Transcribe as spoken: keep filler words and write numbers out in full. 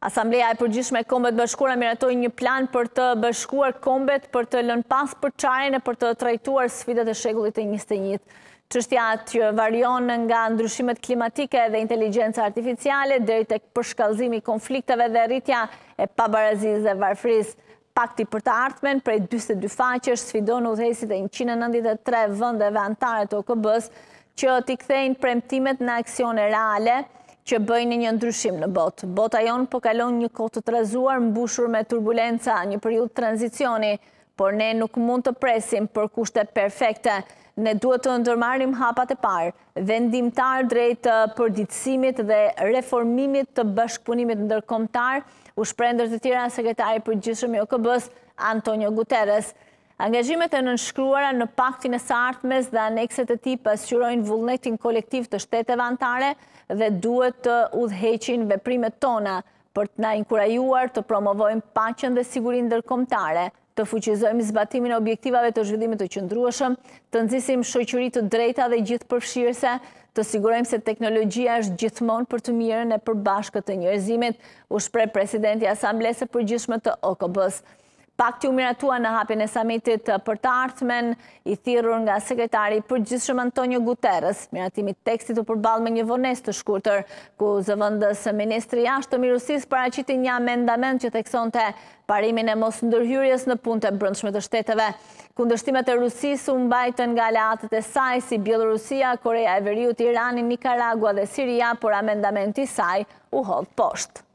Asamblea e Përgjithshme e Kombeve të Bashkuara miratoi një plan për të bashkuar kombet për të lënë pas përçarjen e për të trajtuar sfidat e shekullit të njëzet e njëjtë. Çështja që varion nga ndryshimet klimatike dhe inteligjenca artificiale deri tek përshkallëzimi i konflikteve dhe rritja e pabarazisë dhe varfërisë. Pakti për të ardhmen prej dyzet e dy faqesh sfidon udhëheqësit e njëqind e nëntëdhjetë e tre vendeve anëtare të O K B-s që t'i kthejnë premtimet në aksione reale që bëjnë një ndryshim në botë. Bota jonë po kalon një kohë të trazuar mbushur me turbulenca, një periudhë tranzicioni, por ne nuk mund të presim për kushte perfekte. Ne duhet të ndërmarrim hapat e parë, vendimtar drejt përditësimit dhe reformimit të bashkëpunimit ndërkombëtar, u shpreh ndër të tjera sekretari i përgjithshëm i O K B-s Antonio Guterres. Angazhimet e nënshkruara në paktin e së ardhmes dhe anekset e tij pasqyrojnë vullnetin kolektiv të shteteve anëtare dhe duhet të udhëheqin veprimet tona për të na inkurajuar të promovojmë paqen dhe sigurinë ndërkombëtare, të fuqizojmë zbatimin e objektivave të zhvillimit të qëndrueshëm, të nxisim shoqëri të drejta dhe gjithëpërfshirëse, të sigurojmë se teknologjia është gjithmonë për të mirën e përbashkët të njerëzimit, u shpreh presidenti i Asamblesë së Përgjithshme të O K B-s. Pakti u miratua në hapjen e samitit për të ardhmen, i thirrur nga sekretari i përgjithshëm Antonio Guterres. Miratimi i tekstit u përball me një vonesë të shkurtër, ku zëvendës ministri i jashtëm i Rusisë paraqiti një amendament që theksonte parimin e mosndërhyrjes në punët e brendshme të shteteve. Kundërshtimet e Rusisë u mbajtën nga aleatët e saj si Bielorusia, Korea e Veriut, Irani, Nikaragua dhe Siria, por amendamenti i saj u hodh poshtë.